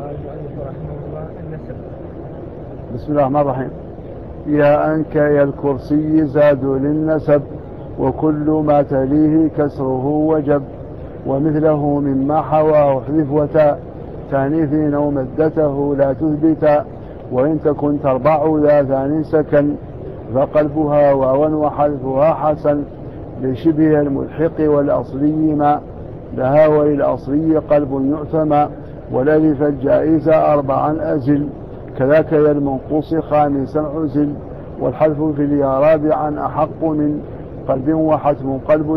قال المؤلف رحمه الله النسب. بسم الله الرحمن الرحيم. يا أنك يا الكرسي زاد للنسب وكل ما تليه كسره وجب ومثله مما حواه احذف وتاء تانيث أو مدته لا تثبتا وإن تكن تربع ذا ثاني سكن فقلبها واو وحذفها حسن لشبه الملحق والأصلي ما لها وللأصلي قلب يعتمى والألف الجائزة أربعا أزل كذاك يا المنقوص خامسا عزل والحذف في اليا رابعا أحق من قلب وحتم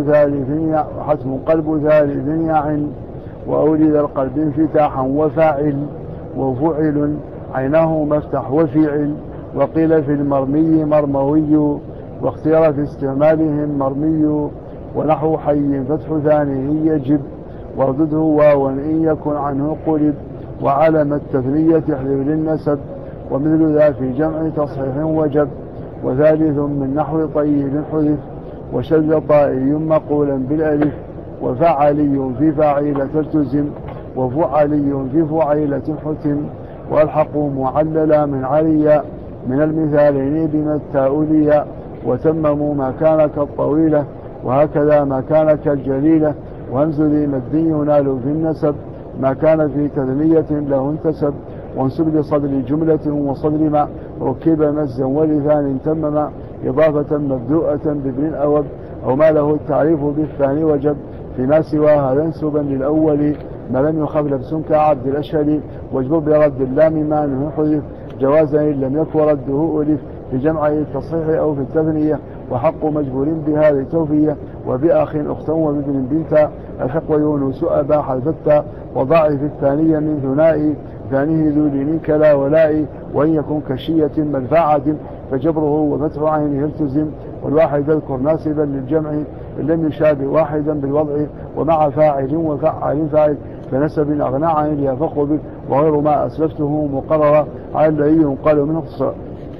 قلب ثالث يعن وأولد القلب انفتاحا وفاعل وفعل عينه مفتح وفعل وقيل في المرمي مرموي واختير في استعمالهم مرمي ونحو حي فتح ثانيه يجب واردده واوا إن يكن عنه قلب وعلم التثنية احذف للنسب ومثل ذا في جمع تصحيح وجب وثالث من نحو طيب حذف وشذ طائي مقولا بالألف وفعلي في فعيلة التزم وفعلي في فعيلة حتم والحقوا معللا من عليا من المثالين بما التاؤليا وتمموا ما كان كالطويلة وهكذا ما كان كالجليلة وهمز ذي مد ينال في النسب ما كان في تثنية له انتسب وانسب لصدر جملة وصدر ما ركب مزا ولثان تمما إضافة مبدوءة بابن أوب أو ما له التعريف بالثاني وجب فيما سوى هذا انسبا للأول ما لم يخف لبس كعبد الأشهل واجبر برد اللام ما انه حذف جوازا إن لم يكن رده ألف في جمع التصحيح أو في التثنية وحق مجبور بهذه توفية وبأخ أختا وبابن بنتا الحق ويونس أباح الفتى وضاعف الثانية من ثنائي ثانيه ذو لين كلا ولائي وإن يكن كشية مدفعة فجبره وفتح عينه التزم والواحد اذكر ناسبا للجمع إن لم يشابه واحدا بالوضع ومع فاعل وفعل فاعل فنسب أغنى عن اليا فقبل وغير ما أسلفته مقررا على الذي ينقل منه اختصار.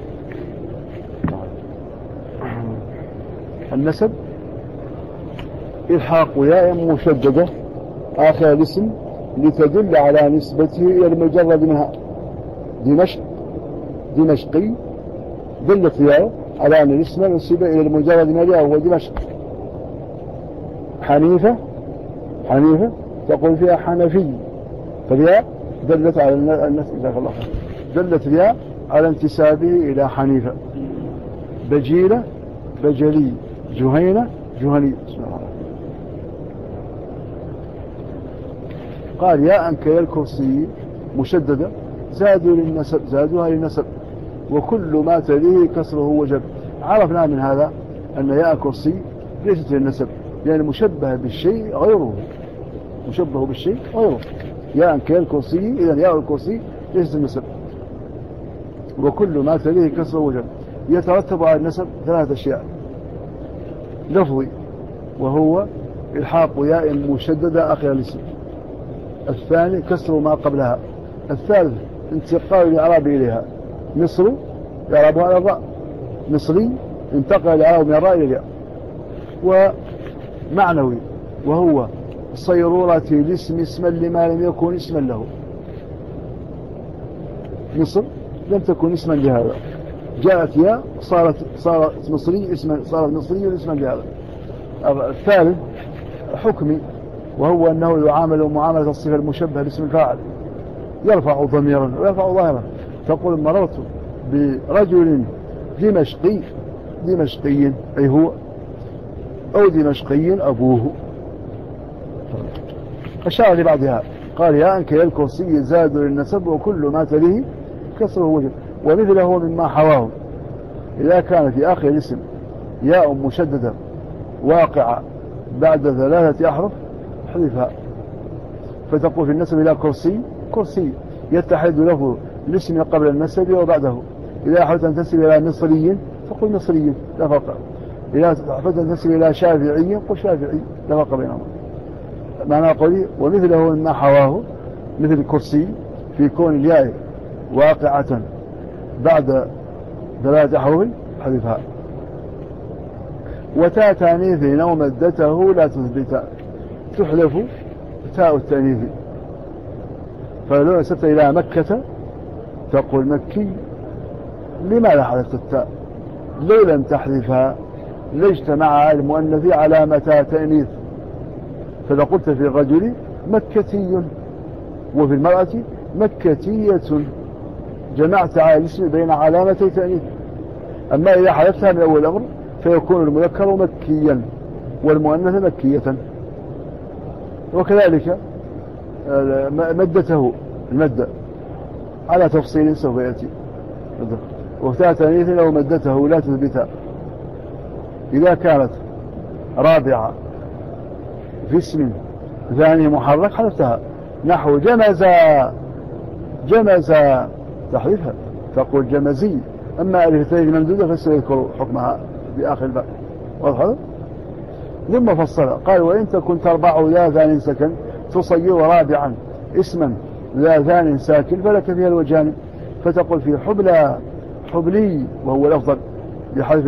النسب إلحاق ياء مشددة آخر الاسم لتدل على نسبته إلى المجرد منها. دمشقي دلت ياء على أن الاسم نسب إلى المجرد منها وهو دمشق. حنيفة تقول فيها حنفي فالياء دلت على دلت الياء على انتسابه إلى حنيفة. بجيلة بجلي جهينة جهني. قال يا أنك يا الكرسي مشددة زادوها للنسب وكل ما تليه كسره وجب. عرفنا من هذا أن يا الكرسي ليست للنسب يعني مشبه بالشيء غيره يا أنك يا الكرسي إذن يا الكرسي ليست للنسب وكل ما تليه كسره وجب. يترتب على النسب ثلاثة أشياء: لفظي وهو إلحاق ياء مشددة آخر الاسم، الثاني كسر ما قبلها، الثالث انتقال الإعراب إليها. مصر إعرابها على الراء، مصري انتقل الإعراب من الراء إلى الياء. ومعنوي وهو صيرورة الاسم اسما لما لم يكن اسما له. مصر لم تكن اسما لهذا، جاءت ياء صارت مصري اسما، صارت مصري اسما لهذا. الثالث حكمي وهو أنه يعامل معاملة الصفة المشبهة باسم الفاعل، يرفع ضميرا ويرفع ظاهرا. تقول مررت برجل دمشقي أي هو، أو دمشقي أبوه. أشار لبعضها قال يا أنك يا الكرسي زاد للنسب وكل ما تليه كسره وجب. ومثله مما حواه إذا كان في آخر الاسم ياء مشددة واقعة بعد ثلاثة أحرف حذفها، فتقول في النسب إلى كرسي يتحد له الاسم قبل النسب وبعده. إذا أحبت أن تنسب إلى مصري فقل مصري لا فرق، إذا أحبت أن تنسب إلى شافعي قل شافعي لا فرق بينهما. معنى قولي ومثله مما حواه مثل الكرسي في كون الياء واقعة بعد ثلاثة أحرف حذفها. وتاء تانيث أو مدته لا تثبت، تحذف تاء التانيث فلو نسبت إلى مكة تقول مكي. لماذا حذفت التاء؟ لو لم تحذفها لاجتمع المؤنث علامة تأنيث، فإذا قلت في الرجل مكتي وفي المرأة مكتية جمعت على الاسم بين علامتي تأنيث. أما إذا حذفتها من أول الأمر فيكون المذكر مكيا والمؤنث مكية. وكذلك مدته المدة على تفصيل سوف يأتي. وفتاة تأنيث لو مدته لا تثبتها إذا كانت رابعة في اسم ثاني محرك حذفتها، نحو جمز تحذفها تقول جمزي. أما ألف التأنيث ممدودة فسيذكر حكمها بآخر الباب. واضح؟ ثم فصل قال وإن تكن تربع ذا ثان سكن تصير رابعا اسما ذا ثان ساكن فلك فيها الوجهان، فتقول في حبلي وهو الأفضل بحذف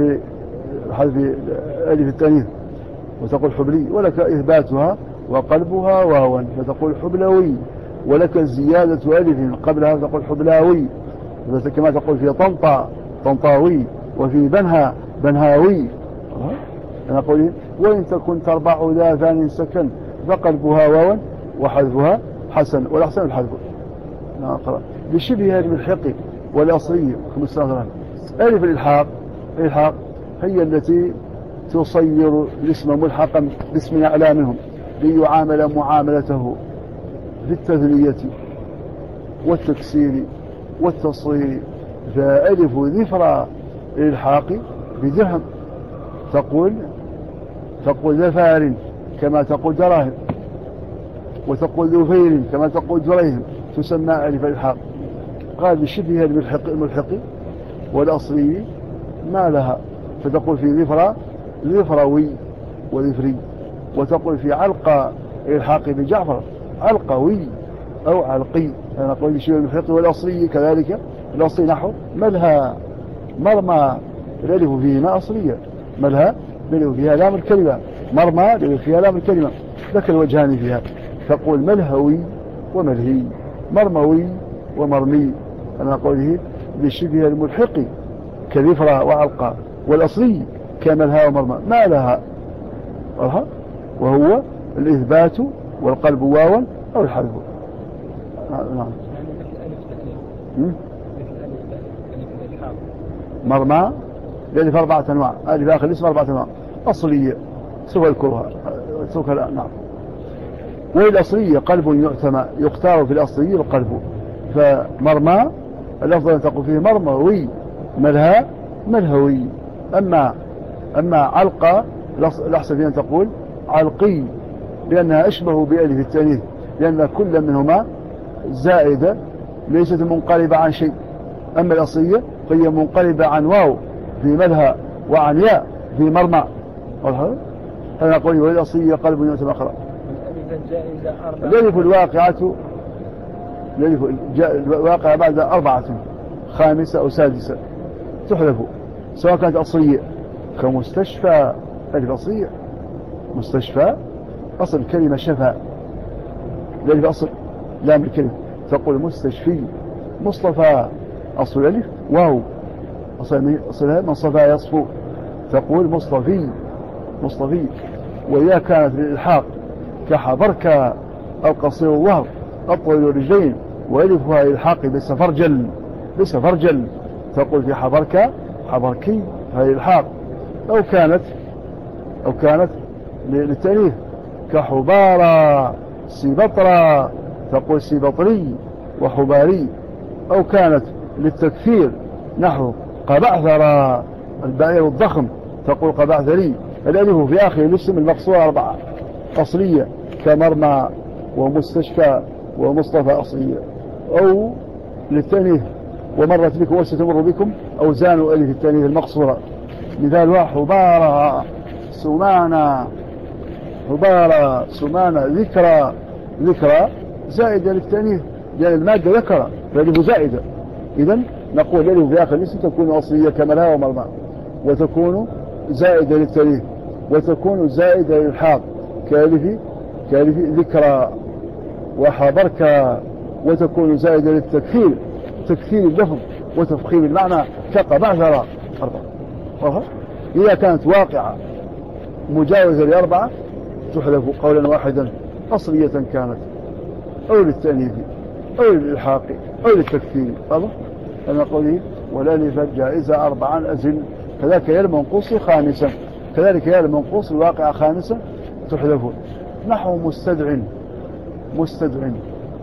ألف التأنيث وتقول حبلي، ولك إثباتها وقلبها واوا فتقول حبلوي، ولك زيادة ألف قبلها فتقول حبلاوي، كما تقول في طنطاوي وفي بنهاوي. أنا أقول وإن تكن تربع ذا ثاني سكن فقلبها واوا وحذفها حسن والأحسن الحذف. نقرأ بشبه الملحق والأصلي 15. ألف الإلحاق هي التي تصير الاسم ملحقا باسم أعلى منهم ليعامل معاملته في التثنية والتكسير والتصغير. فألف ذفر الإلحاق بدرهم تقول ذفار كما تقول دراهم، وتقول ذفير كما تقول دريهم، تسمى ألف الإلحاق. قال بشبه الملحق والأصلي ما لها، فتقول في ذفروي وذفري، وتقول في علق الإلحاق بجعفر علقوي أو علقي. أنا أقول بشبه الملحق والأصلي كذلك. الأصلي نحو ملها مرمى الألف فيهما أصلية، ملها الألف فيها لام الكلمة، مرمى الألف فيها لام الكلمة، لك الوجهان فيها. تقول ملهوي وملهي، مرموي ومرمي. أنا أقوله بشبه الملحق كذفرة وعلقة، والأصلي كملها ومرمى ما لها، وهو الإثبات والقلب واوا أو الحذف. نعم. مرمى الألف 4 أنواع، ألف آخر الاسم 4 أنواع أصلية سوف يذكرها سوف لا. نعم. والأصلية قلب يختار في الأصلية القلب، فمرمى الأفضل أن تقول فيه مرموي، ملها ملهوي. أما علقة الأحسن فيه أن تقول علقي لأنها أشبه بألف التأنيث، لأن كل منهما زائدة ليست منقلبة عن شيء. أما الأصلية فهي منقلبة عن واو في ملها وعن ياء في مرمى. أنا أقول والأصلية قلب يؤتم أخرى. الألف الواقعة بعد 4 5 أو 6 تحذف سواء كانت أصلية كمستشفى. ألف أصلية مستشفى أصل الكلمة شفاء، الألف أصل لام الكلمة، تقول مستشفي. مصطفى أصل الألف واو أصلها من صفى يصفو، تقول مصطفي. وإذا كانت للإلحاق كحبرك القصير الظهر أطول الرجلين وألفها إلحاق بسفرجل تقول في حبركي هذه الإلحاق. أو كانت للتأنيث كحبارة سبطرة تقول سبطري وحباري. أو كانت للتكثير نحو قبعثر البعير الضخم تقول قبعثري. الألف في آخر الاسم المقصورة 4 أصلية كمرمى ومستشفى ومصطفى أصلية. أو للتأنيث ومرت بكم وستمر بكم أوزان ألف التأنيث المقصورة، مثالها حبارة سمانة ذكرى زائدة للتأنيث لأن المادة ذكرى فالألف زائدة. إذن نقول الألف في آخر الاسم تكون أصلية كملها ومرمى، وتكون زائدة للتأنيث، وتكون زائدة للحاق كألف ذكرى وحبرك وتكون زائدة للتكثير، تكثير اللفظ وتفخيم المعنى شق بعثرة أربعة. إذا كانت واقعة مجاوزة لأربعة تحذف قولا واحدا أصلية كانت أو للتأنيث أو للإلحاق أو للتكثير. أنا قوله والألف الجائزة أربعا أزل. كذلك يا المنقوص خامسا، كذلك يا المنقوص الواقع خامسا تحذف. نحو مستدع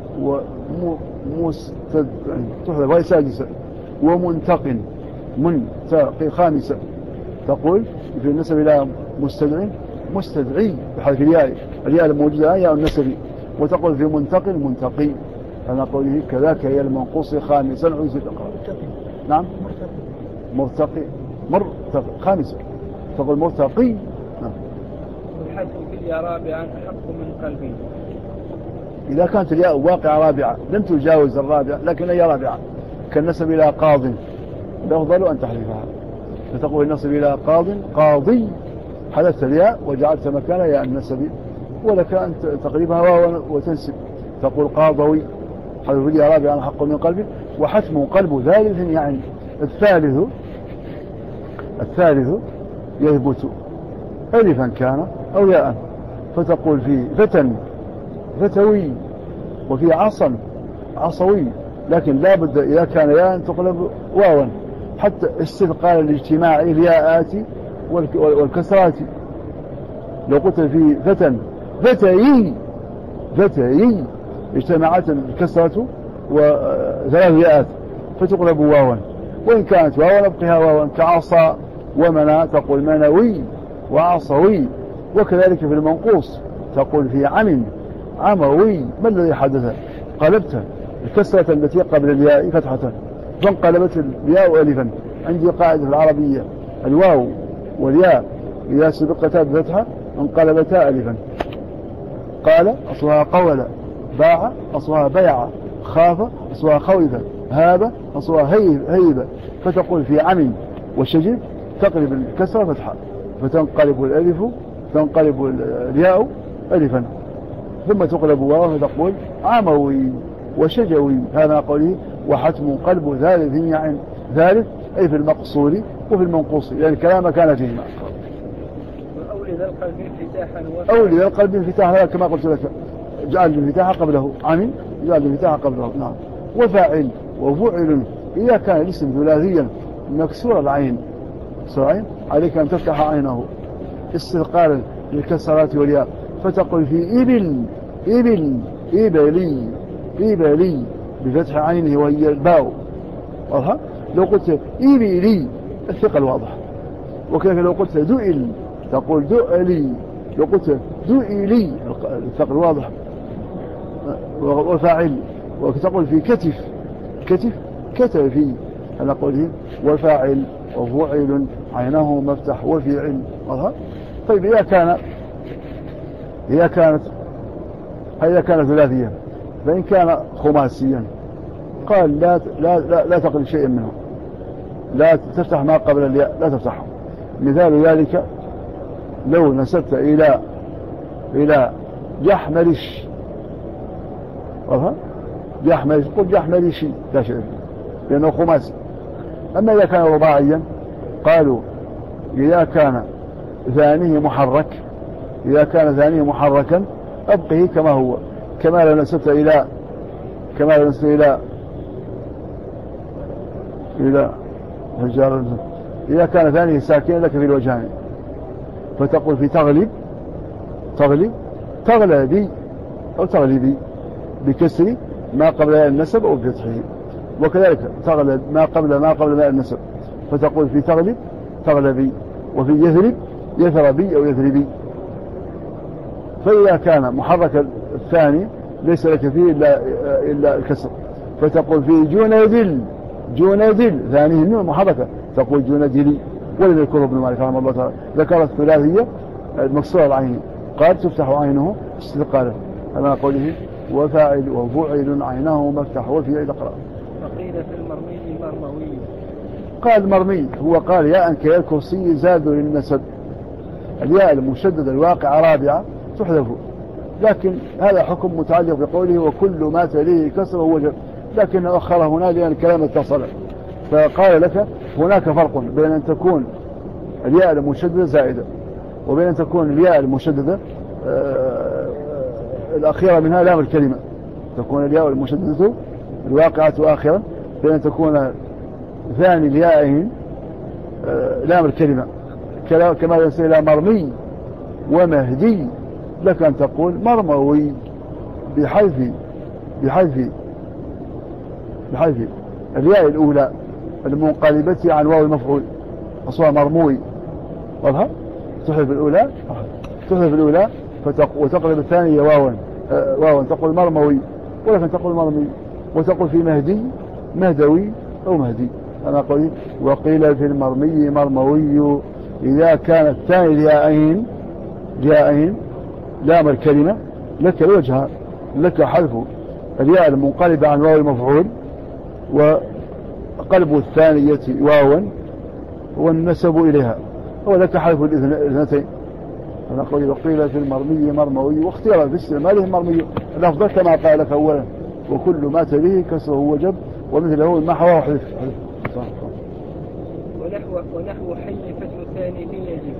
ومستدع تحذف وهي سادسة. ومنتق منتقي خامسة. تقول في النسب إلى مستدعي بحذف الياء الموجودة ياء النسب. وتقول في منتقي. أنا قوله كذاك هي المنقوص خامسا عزل. نعم مرتقي خامسا. تقول مرتقي. نعم. والحذف في الياء رابعا أحق من قلبي. إذا كانت الياء واقعة رابعة لم تجاوز الرابعة لكن هي رابعة كالنسب إلى قاض الأفضل أن تحذفها. فتقول النسب إلى قاضي حذفت الياء وجعلت مكانها ياء النسب، ولك أن تقريبها واو وتنسب. تقول قاضوي حذف الياء رابعا أحق من قلبي. وحتم قلب ثالث يعني الثالث يثبت ألفا كان أو ياء. فتقول في فتوي وفي عصوي، لكن لا بد إذا كان ياء تقلب واوا حتى استثقال الاجتماع الياءات والكسرات. لو قلت في فتيي اجتمعت الكسرة وثلاث ياءات فتقلب واوا. وإن كانت واوا نبقيها واوا كعصا ومنى تقول منوي وعصوي. وكذلك في المنقوص تقول في عموي. ما الذي حدث؟ قلبت الكسرة التي قبل الياء فتحة فانقلبت الياء ألفا. عندي قاعدة العربية الواو والياء إذا سبقتا بفتحة انقلبتا ألفا. قال أصلها قول، باع أصلها بيع، خاف أصلها خوف، هاب أصلها هيب. فتقول في عم وشجر تقلب الكسرة فتحة فتنقلب الياء ألفا ثم تقلب واو فتقول عموي وشجوي. هذا قوله وحتم قلب ثالث يعني ثالث أي في المقصور وفي المنقوص يعني الكلام كان فيهما. أولي ذا القلب انفتاحا كما قلت لك جعل الانفتاح قبله جعل الانفتاح قبله. نعم. وفاعل وفعل إذا كان الاسم ثلاثيا مكسور العين عليك أن تفتح عينه استثقالا للكسرات والياء. فتقول في إبلي بفتح عينه وهي الباء. لو قلت إبلي الثقل واضح. وكذلك لو قلت دؤل تقول دؤلي. لو قلت دؤلي الثقل واضح. وفاعل وتقول في كتفي أنا قوله وفاعل وفعل عينه مفتح وفعل. طيب إذا كانت ثلاثيا فإن كان خماسيا قال لا تقل شيئا منه، لا تفتح ما قبل الياء لا تفتحه. مثال ذلك لو نسبت إلى جحملش قل جحملشي لا شيء لأنه خماسي. أما إذا كان رباعيا قالوا إذا كان ثانيه محركا أبقه كما هو كما لو نسبت إلى رجال. إذا كان ثانيه ساكن لك في الوجهان فتقول في تغلبي أو تغلبي بكسر ما قبل النسب أو بفتحه. وكذلك تغلب ما قبل النسب فتقول في تغلبي. وفي يثربي أو يثربي. فإذا كان محرك الثاني ليس لك فيه إلا الكسر فتقول في جندل ثانيه النون محركة تقول جندلي. ولذا يذكر ابن مالك رحمه الله تعالى ذكر الثلاثية المكسورة العين قال تفتح عينه استثقالا أما قوله وفاعل وفعل عينه مفتح وفعل اقرأ. وقيل في المرمي مرموي. قال مرمي هو قال ياء كياء الكرسي زاد للنسب. الياء المشددة الواقعة رابعة تحذف لكن هذا حكم متعلق بقوله وكل ما تليه كسره وجب، لكن أخر هنا لأن الكلام اتصل. فقال لك هناك فرق بين أن تكون الياء المشددة زائدة وبين أن تكون الياء المشددة الأخيرة منها لام الكلمة، تكون الياء المشددة الواقعة آخرا، بين أن تكون ثاني اليائين لام الكلمة، كما يصير مرمي ومهدي، لك أن تقول مرموي بحذف الياء الأولى المنقلبة عن واو المفعول، أصلها مرموي، واضحة؟ تحذف الأولى وتقلب الثانية واوا تقول مرموي، ولكن تقول مرمي، وتقول في مهدي مهدوي أو مهدي. أنا قلت وقيل في المرمي مرموي إذا كانت ثاني اليائين لام الكلمة، لك الوجه، لك حذف الياء المنقلبة عن واو المفعول وقلب الثانية واوا والنسب إليها، ولك حذف الاثنتين. أنا قلت وقيل في المرمي مرموي، واختيار في استعماله مرمي الأفضل كما قال لك أولا وكل ما تليه كسره وجب ومثله ما حواه حذف. ونحو حي فتح ثاني يجب.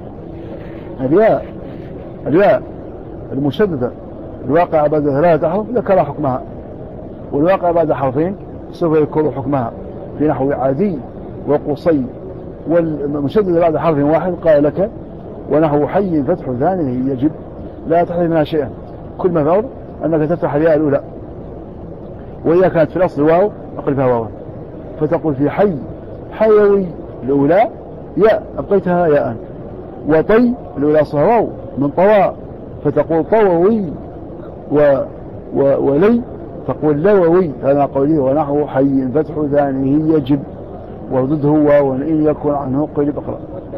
الياء المشددة الواقع بعد ثلاثة أحرف ذكر حكمها، والواقع بعد حرفين سوف يذكر حكمها في نحو عادي وقصي، والمشددة بعد حرف واحد قال لك ونحو حي فتح ثاني يجب لا تحذف منها شيئا، كل ما فور أنك تفتح الياء الأولى، وإذا كانت في الأصل واو أقلبها واوا، فتقول في حيوي الأولى ياء أبقيتها ياء، وطي الأولى أصلها واو من طواء فتقول طووي، ولي تقول لووي. هذا قوله ونحو حي فتح ثانيه يجب وردده واو إن يكن عنه قلب اقرأ.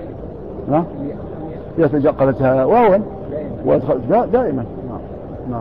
يتجقلتها واوا وادخل دائما. نعم.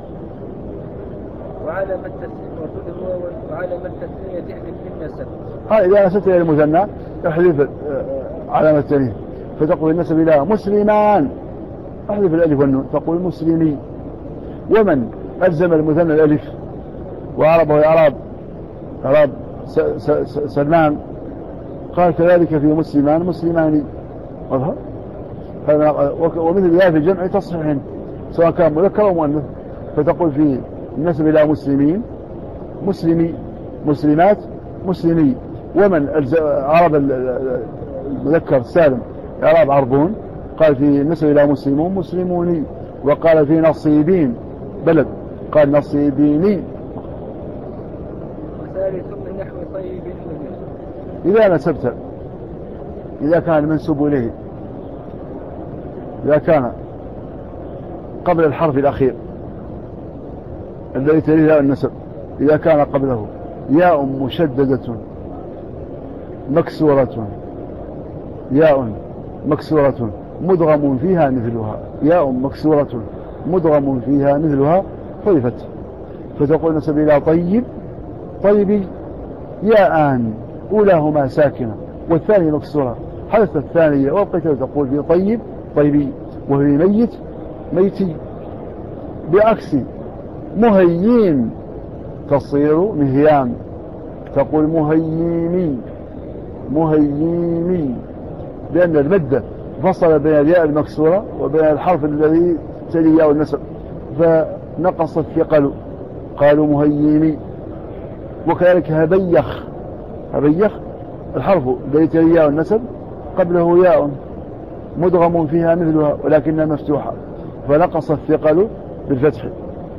وعلى ما التسمية تحذف في النسب. إذا نسبت إلى المثنى احذف علامة التانيث، فتقول النسب إلى مسلمان احذف الألف والنون تقول مسلمي. ومن ألزم المثنى الألف وعربه إعراب سلمان قال كذلك في مسلمان مسلماني، واضح؟ ومثل ذلك في الجمع تصحيح سواء كان مذكر أو مؤنث، فتقول في النسب إلى مسلمين مسلمي، مسلمات مسلمي. ومن عرب المذكر السالم إعراب عربون قال في النسب إلى مسلمون مسلموني، وقال في نصيبين بلد قال نصيبيني. وثالث من نحو طيب إذا نسبت، إذا كان المنسوب إليه إذا كان قبل الحرف الأخير الذي تليه ياء النسب، إذا كان قبله ياء مشددة مكسورة، ياء مكسورة مدغم فيها مثلها، ياء مكسورة مدغم فيها مثلها حذفت، فتقول نسب إلى طيبي ياءان أولاهما ساكنة والثانية مكسورة، حدثت الثانية وابقيت تقول في طيبي، وفي ميتي. بعكس مهيين تصير مهيان، تقول مهيمي، لأن المدة فصل بين الياء المكسورة وبين الحرف الذي تلي ياء النسب فنقص الثقل قالوا مهيمي. وكذلك هبيخ الحرف الذي تلي ياء النسب قبله ياء مدغم فيها مثلها ولكنها مفتوحة فنقص الثقل بالفتح.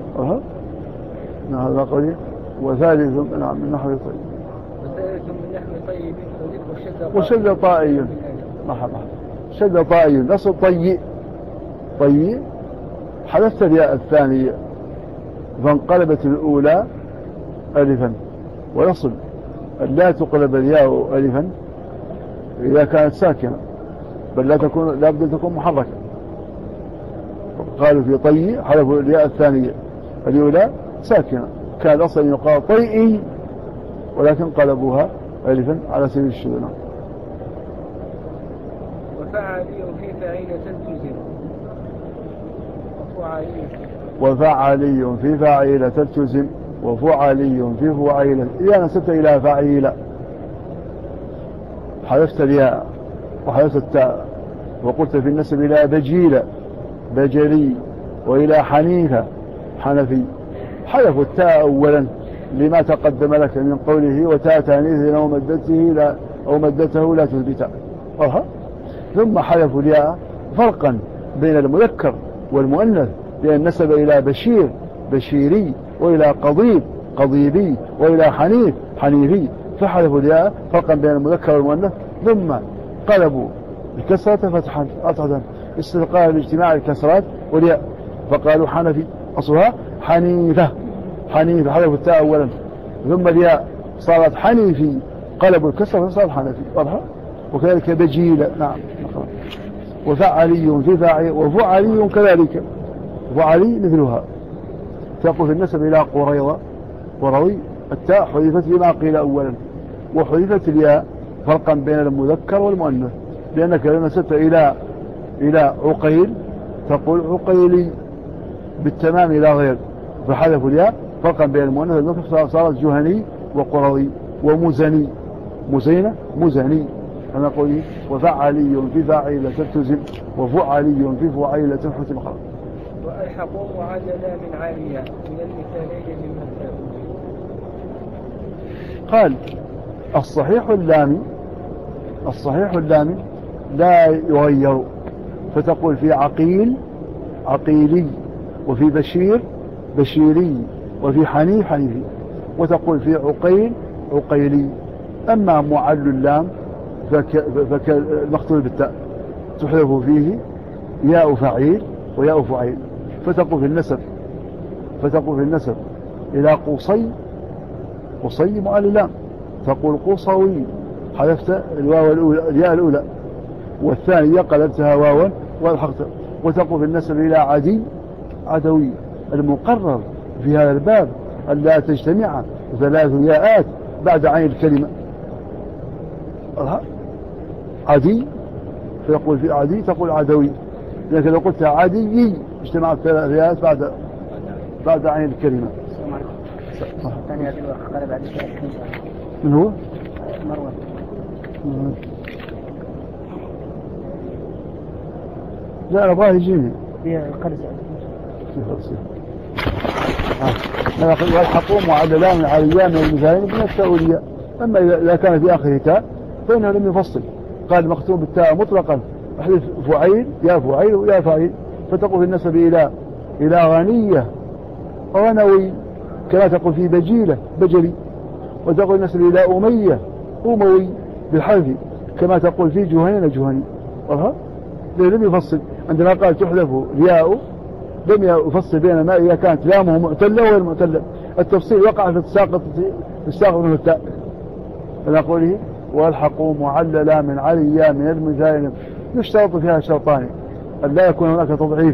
هذا قولي. وثالث من نحو طيب، وشد طائي، شد طائي نصب طيء حدثت الياء الثانية فانقلبت الأولى ألفا، ونصب لا تقلب الياء ألفا إذا كانت ساكنة، بل لا بد تكون محركة. قالوا في طيء حذفوا الياء الثانية الأولى ساكنة، كان أصلا يقال طيئي ولكن قلبوها ألفا على سبيل الشذوذ. وفعلي في فعيلة تلتزم وفعلي وفعلي في فاعلة تلتزم وفعلي في فعيلة. إذا نسبت إلى فعيلة حذفت الياء وحذفت التاء وقلت في النسب إلى بجيلة بجلي وإلى حنيفة حنفي، حذفوا التاء أولا لما تقدم لك من قوله وتاء تانيث أو مدته لا تثبت، ثم حذفوا الياء فرقا بين المذكر والمؤنث، لأن نسب إلى بشير بشيري وإلى قضيب قضيبي وإلى حنيف حنيفي، فحذفوا الياء فرقا بين المذكر والمؤنث، ثم قلبوا الكسرة فتحا استلقاء الاجتماع الكسرات والياء فقالوا حنفي أصلها حنيفة حنيفة، حذفوا التاء أولا ثم الياء صارت حنيفي قلبوا الكسرة فصارت حنفي، واضحة. وكذلك بجيلة نعم. وفعلي في فاعل وفعلي كذلك فعلي مثلها. تقول في النسب إلى قريضة قروي التاء حذفت لما قيل أولا، وحذفت الياء فرقا بين المذكر والمؤنث، لأنك لو نسبت إلى عقيل تقول عقيلي بالتمام إلى غير، فحذفوا الياء فرقا بين المؤنث والمذكر صارت جهني وقروي ومزني مزينة مزني. أنا أقول وفعلي في فاعلة تلتزم وفعلي في فعيلة حتم خلق. وألحقوا معللا من عالية من المثالين مما قال الصحيح اللامي لا يغير، فتقول في عقيل عقيلي وفي بشير بشيري وفي حنيف حنيفي، وتقول في عقيل عقيلي. أما معل اللام فكالمختول بالتاء تحذف فيه ياء فعيل وياء فعيل، فتقول في النسب إلى قصي قصي معل اللام تقول قصوي، حذفت الياء الأولى والثانية قلبتها واوا والحقت. وتقول في النسب إلى عدي عدوي. المقرر في هذا الباب أن لا تجتمع 3 ياءات بعد عين الكلمة. عدي فيقول في عدي تقول عدوي، لكن لو قلت عدي اجتمعت 3 ياءات بعد عين الكلمة. من هو؟ مروان. لا أبغاه يجيني في القرزة. والحقوم معللان عليان من المثالين من التأولية. أما إذا كان في آخر تاء فإنه لم يفصل، قال مختوم بالتاء مطلقا احذف فعيل يا فعيل ويا فعيل، فتقول في النسب إلى غنية غنوي كما تقول في بجيلة بجلي، وتقول النسب إلى أمية أموي بالحذف كما تقول في جهنين جهني. لم يفصل عندما قال تحذف الياء لم يفصل بين ما إذا كانت لامه معتلة وغير معتلة، التفصيل وقع في الساقط من التاء. فنقوله والحقوا معللا من عليا من المثالين. يشترط فيها شرطان: أن لا يكون هناك تضعيف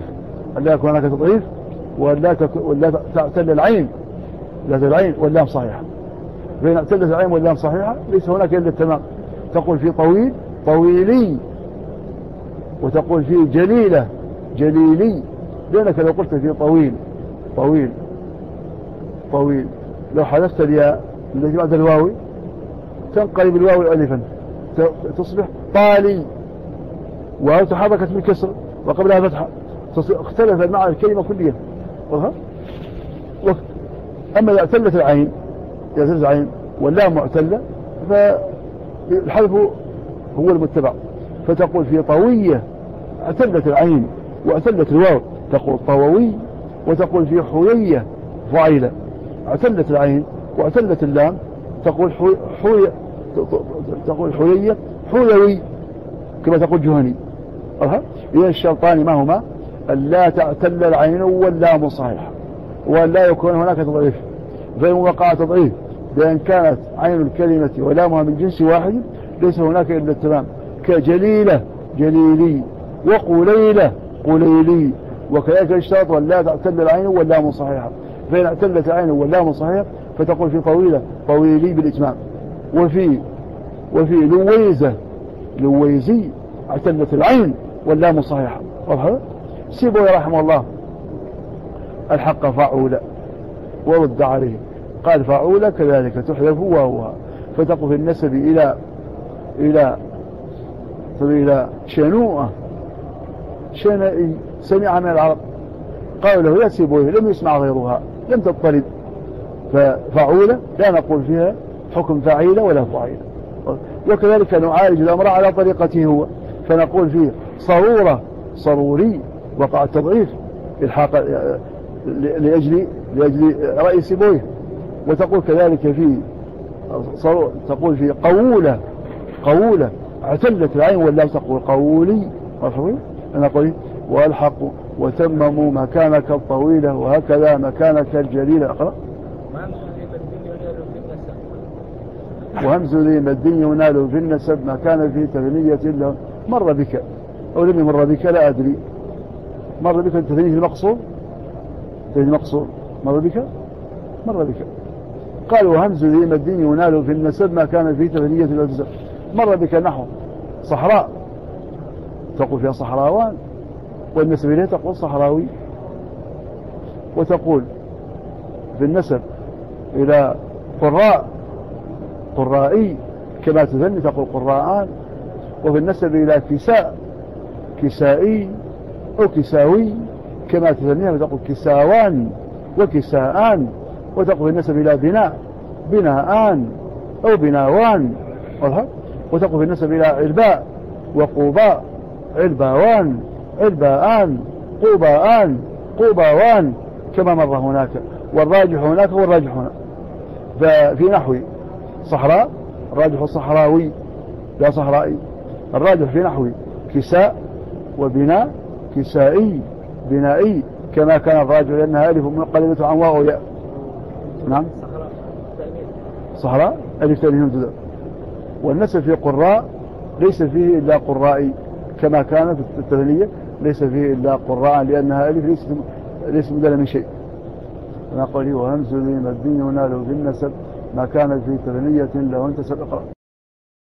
ولا تعتل العين واللام صحيحة. بين اعتلت العين واللام صحيحة ليس هناك إلا التمام. تقول في طويل طويلي، وتقول في جليلة جليلي، لأنك لو قلت في طويل لو حذفت الياء التي بعد الواو تنقلب الواو ألفا تصبح طالي، واو تحركت بالكسر وقبلها فتحة، اختلف معنى الكلمة كليا. أما إذا اعتلت العين واللام معتلة فالحذف هو المتبع. فتقول في طوية اعتلت العين واعتلت الواو تقول طووي، وتقول في حوية فعيلة اعتلت العين واعتلت اللام تقول تقول حوية حويوي كما تقول جهني. إذا الشرطان ما هما؟ أن لا تعتل العين واللام صحيحة، وأن لا يكون هناك تضعيف. فإن وقع تضعيف بأن كانت عين الكلمة ولامها من جنس واحد ليس هناك إلا التمام، كجليلة جليلي وقليلة قليلي. وكذلك الاشتراط وأن لا تعتل العين واللام صحيحة، فإن اعتلت العين واللام صحيحة فتقول في طويلة طويلي بالإتمام. وفي لويزة لويزي اعتلت العين واللام صحيحة. سيبوي رحمه الله الحق فعول ورد عليه. قال فعول كذلك تحذف واوها، فتقف النسب إلى شنوءة شنائي سمع من العرب، قالوا له يا سيبويه، لم يسمع غيرها، لم تضطرب. ففعولة لا نقول فيها حكم فعيلة ولا فعيلة. وكذلك نعالج الأمر على طريقته هو، فنقول فيه صرورة صروري وقع التضعيف الحاق لأجل رأي سيبويه. وتقول كذلك في تقول في قولة اعتلت العين ولا تقول قولي مرحبا. نقول والحق وتمموا مكانك الطويلة وهكذا مكانك الجليلة. أقرأ. وهمز ذي مد ينال في النسب ما كان في تثنية له. مر بك أو لم يمر بك لا أدري. مر بك التثنية المقصور مر بك. قال وهمز ذي مد ينال في النسب ما كان في تثنية له. مر بك نحو صحراء تقول فيها صحراوان، والنسب إليه تقول صحراوي. وتقول في النسب إلى قرائي كما تثني تقول قراءان. وفي النسب إلى كسائي أو كساوي كما تثنيها فتقول كساوان وكساءان. وتقول في النسب إلى بناءان أو بناوان. وتقول في النسب إلى علباء وقوباء علباوان علباءان قوباوان كما مر هناك. والراجح هناك والراجح هنا. ففي نحو صحراء الراجح صحراوي لا صحرائي. الراجح في نحو كساء وبناء كسائي بنائي كما كان الراجح لأنها ألف منقلبة عن واو ياء. نعم صحراء ألف تاني همزة. والنسب في قراء ليس فيه إلا قرائي كما كان في التثنية ليس فيه إلا قراء لأنها ألف ليس مدل من شيء. نقول وهمز ذي مد ينال في النسب ما كان في تثنية له انتسب. اقرأ.